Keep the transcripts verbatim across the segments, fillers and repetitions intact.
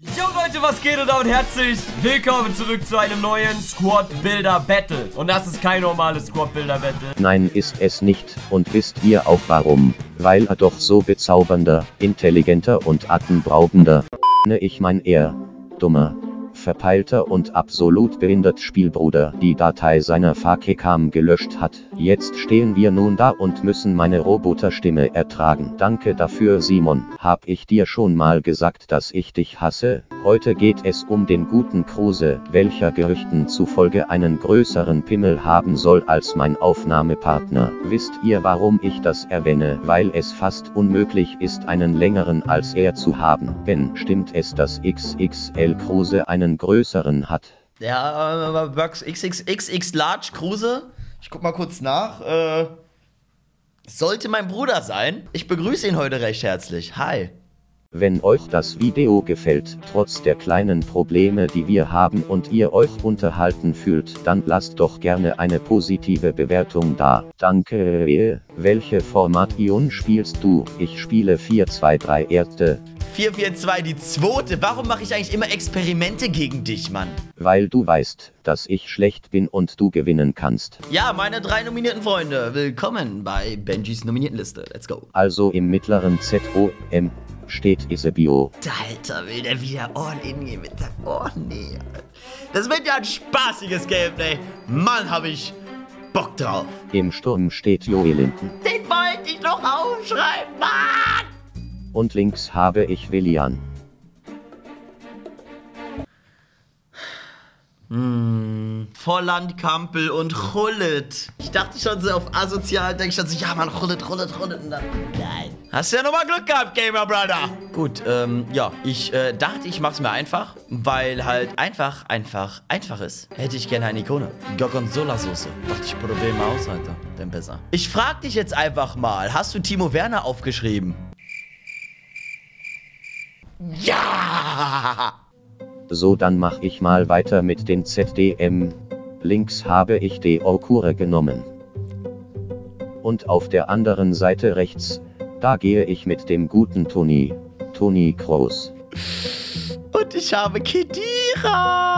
Jo Leute, was geht und damit herzlich willkommen zurück zu einem neuen Squad Builder Battle. Und das ist kein normales Squad Builder Battle. Nein, ist es nicht. Und wisst ihr auch warum? Weil er doch so bezaubernder, intelligenter und atemberaubender, ne ich mein eher, dummer, verpeilter und absolut behindert Spielbruder die Datei seiner Fakecam gelöscht hat. Jetzt stehen wir nun da und müssen meine Roboterstimme ertragen. Danke dafür, Simon. Hab ich dir schon mal gesagt, dass ich dich hasse? Heute geht es um den guten Kruse, welcher Gerüchten zufolge einen größeren Pimmel haben soll als mein Aufnahmepartner. Wisst ihr, warum ich das erwähne? Weil es fast unmöglich ist, einen längeren als er zu haben. Wenn stimmt es, dass X X L Kruse einen größeren hat? Ja, Bugs X X X Large Kruse. Ich guck mal kurz nach. Äh, sollte mein Bruder sein. Ich begrüße ihn heute recht herzlich. Hi. Wenn euch das Video gefällt, trotz der kleinen Probleme, die wir haben und ihr euch unterhalten fühlt, dann lasst doch gerne eine positive Bewertung da. Danke. Welche Formation spielst du? Ich spiele vier zwei drei erste. vier vier zwei die zweite. Warum mache ich eigentlich immer Experimente gegen dich, Mann? Weil du weißt, dass ich schlecht bin und du gewinnen kannst. Ja, meine drei nominierten Freunde. Willkommen bei Benjis Nominiertenliste. Let's go. Also im mittleren Z O M steht Isebio. Alter, will der wieder all in gehen mit der... Oh, nee. Das wird ja ein spaßiges Gameplay. Mann, hab ich Bock drauf. Im Sturm steht Joey Linden. Den wollte ich noch aufschreiben, Mann! Und links habe ich Willian. Hm, Volland, Kampel und Hullet. Ich dachte schon so auf asozial, denke ich schon so, ja man, Hullet, Hullet, Hullet und dann, nein. Hast ja nochmal Glück gehabt, Gamer Brother. Gut, ähm, ja, ich äh, dachte, ich mach's mir einfach, weil halt einfach, einfach, einfach ist. Hätte ich gerne eine Ikone. Gorgonzola-Soße. Dachte ich, probier mal aus, Alter. Denn besser. Ich frag dich jetzt einfach mal, hast du Timo Werner aufgeschrieben? Ja! So, dann mach ich mal weiter mit den Z D M. Links habe ich die Okure genommen. Und auf der anderen Seite rechts, da gehe ich mit dem guten Toni. Toni Kroos. Und ich habe Kedira.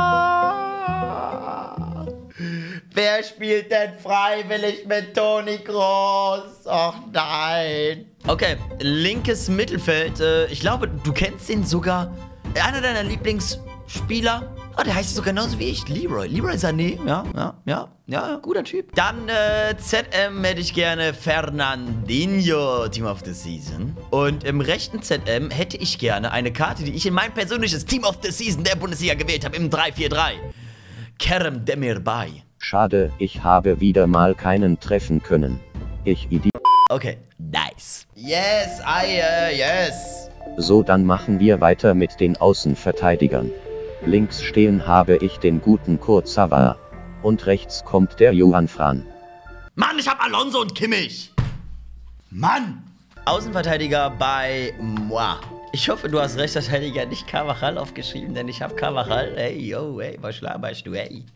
Wer spielt denn freiwillig mit Toni Kroos? Och nein. Okay, linkes Mittelfeld. Äh, ich glaube, du kennst ihn sogar. Einer deiner Lieblingsspieler. Oh, der heißt sogar genauso wie ich. Leroy. Leroy Sané. Ja, ja, ja. Ja, guter Typ. Dann äh, Z M hätte ich gerne Fernandinho, Team of the Season. Und im rechten Z M hätte ich gerne eine Karte, die ich in mein persönliches Team of the Season der Bundesliga gewählt habe, im drei vier drei. Kerem Demirbay. Schade, ich habe wieder mal keinen treffen können. Ich Idiot. Okay, nice. Yes, I, uh, yes. So, dann machen wir weiter mit den Außenverteidigern. Links stehen habe ich den guten Kurzawa. Und rechts kommt der Johann Fran. Mann, ich hab Alonso und Kimmich. Mann. Außenverteidiger bei moi. Ich hoffe, du hast Rechtsverteidiger nicht Carvajal aufgeschrieben, denn ich habe Carvajal. Hey, yo, hey, was laberst du, hey.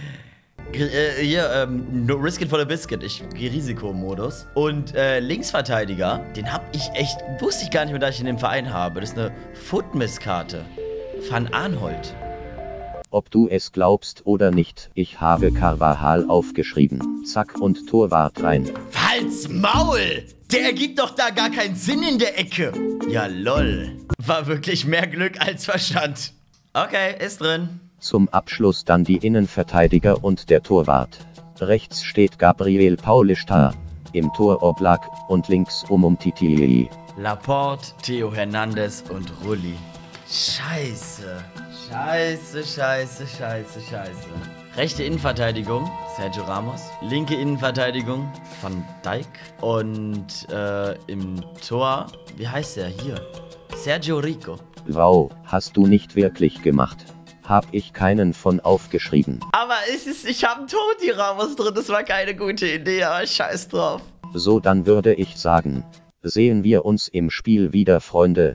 Äh, hier, ähm, no risk it for the biscuit. Ich gehe Risikomodus. Und äh, Linksverteidiger, den hab ich echt, wusste ich gar nicht mehr, dass ich in dem Verein habe. Das ist eine Footmiss-Karte. Van Arnholt. Ob du es glaubst oder nicht, ich habe Carvajal aufgeschrieben. Zack und Torwart rein. Halt's Maul! Der ergibt doch da gar keinen Sinn in der Ecke. Ja, lol. War wirklich mehr Glück als Verstand. Okay, ist drin. Zum Abschluss dann die Innenverteidiger und der Torwart. Rechts steht Gabriel Paulista, im Tor Oblak und links Umumtiti. Laporte, Theo Hernandez und Rulli. Scheiße. Scheiße, scheiße, scheiße, scheiße. Rechte Innenverteidigung, Sergio Ramos. Linke Innenverteidigung, Van Dijk. Und äh, im Tor, wie heißt der hier? Sergio Rico. Wow, hast du nicht wirklich gemacht. Hab ich keinen von aufgeschrieben. Aber es ist, ich habe einen Toni Ramos drin, das war keine gute Idee, aber scheiß drauf. So, dann würde ich sagen, sehen wir uns im Spiel wieder, Freunde.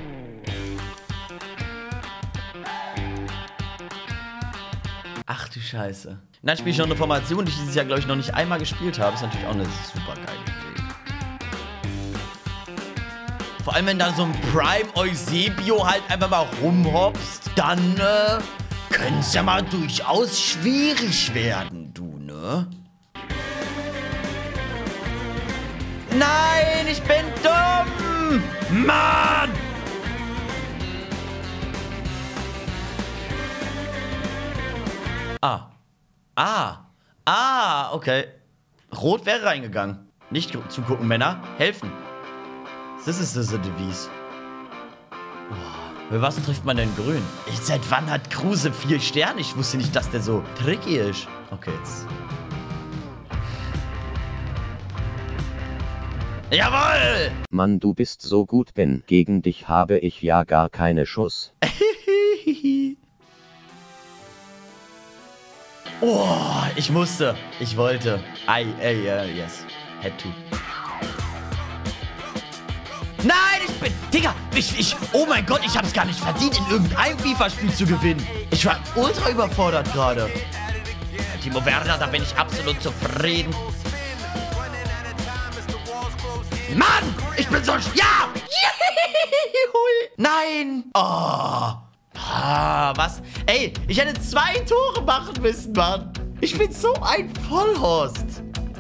Ach du Scheiße. Dann spiele ich noch eine Formation, die ich dieses Jahr, glaube ich, noch nicht einmal gespielt habe. Ist natürlich auch eine super geile Idee. Vor allem, wenn da so ein Prime Eusebio halt einfach mal rumhopst, dann äh, könnte es ja mal durchaus schwierig werden, du, ne? Nein, ich bin dumm! Mann! Ah. Ah. Ah, okay. Rot wäre reingegangen. Nicht zugucken, Männer. Helfen. Das ist das Devise. Oh, für was trifft man denn grün? Ich, seit wann hat Kruse vier Sterne? Ich wusste nicht, dass der so tricky ist. Okay, jetzt. Jawohl! Mann, du bist so gut, Ben. Gegen dich habe ich ja gar keine Schuss. Oh, ich musste. Ich wollte. I, I, uh, yes. Had to. Nein, ich bin... Digga, ich, ich... Oh mein Gott, ich hab's gar nicht verdient, in irgendeinem FIFA-Spiel zu gewinnen. Ich war ultra überfordert gerade. Timo Werner, da bin ich absolut zufrieden. Mann! Ich bin so... Ja! Nein! Oh... Ah, was? Ey, ich hätte zwei Tore machen müssen, Mann. Ich bin so ein Vollhorst.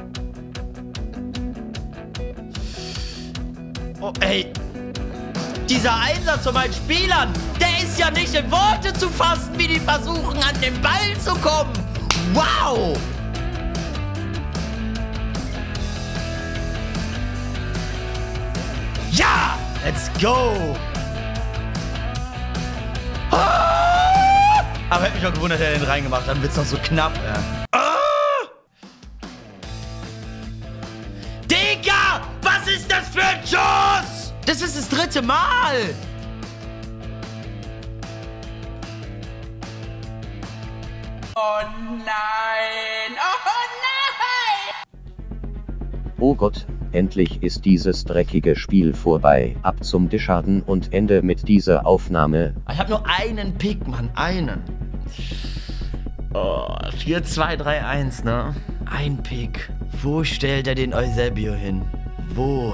Oh, ey. Dieser Einsatz von meinen Spielern, der ist ja nicht in Worte zu fassen, wie die versuchen, an den Ball zu kommen. Wow. Ja, let's go. Aber hätte mich auch gewundert, er den reingemacht. Dann wird's noch so knapp, ja. Oh! Digga! Was ist das für ein Schuss? Das ist das dritte Mal! Oh nein! Oh nein! Oh Gott, endlich ist dieses dreckige Spiel vorbei. Ab zum Disharden und Ende mit dieser Aufnahme. Ich hab nur einen Pick, Mann. Einen. Oh, vier, zwei, drei, eins, ne? Ein Pick. Wo stellt er den Eusebio hin? Wo?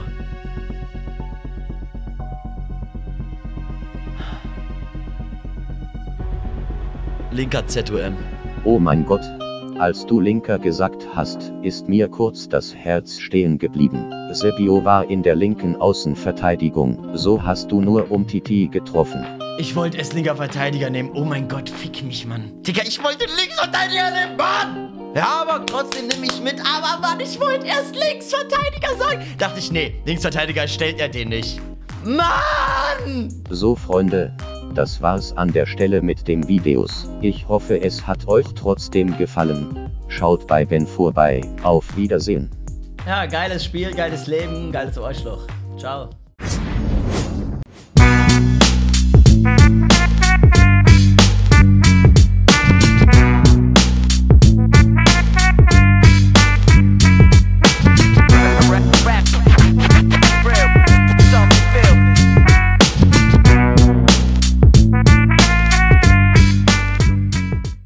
Linker Z U M. Oh mein Gott. Als du Linker gesagt hast, ist mir kurz das Herz stehen geblieben. Eusebio war in der linken Außenverteidigung. So hast du nur Umtiti getroffen. Ich wollte erst linker Verteidiger nehmen. Oh mein Gott, fick mich, Mann. Digga, ich wollte Linksverteidiger nehmen, Mann! Ja, aber trotzdem nehme ich mit. Aber Mann, ich wollte erst Linksverteidiger sein. Dachte ich, nee, Linksverteidiger stellt er den nicht. Mann! So, Freunde. Das war's an der Stelle mit dem Videos. Ich hoffe, es hat euch trotzdem gefallen. Schaut bei Ben vorbei. Auf Wiedersehen. Ja, geiles Spiel, geiles Leben, geiles Arschloch. Ciao.